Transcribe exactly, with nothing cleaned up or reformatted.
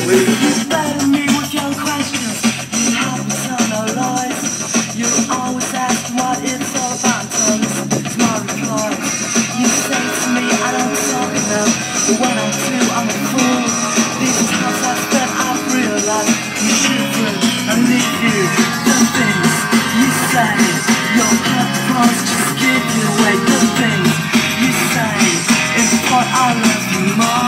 You battle me with your questions, you haven't told no lies. You always ask what it's all about, so listen to my replies. You say to me I don't talk enough, but when I do I'm a fool. These times I've spent I've realized you shouldn't and leave you. The things you say, your purpose just give you away. The things you say is what I love you more.